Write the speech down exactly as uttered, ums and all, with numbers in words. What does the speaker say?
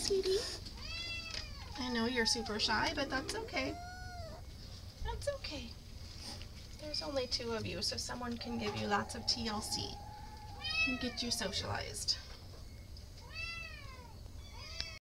sweetie. I know you're super shy, but that's okay. That's okay. There's only two of you, so someone can give you lots of T L C and get you socialized.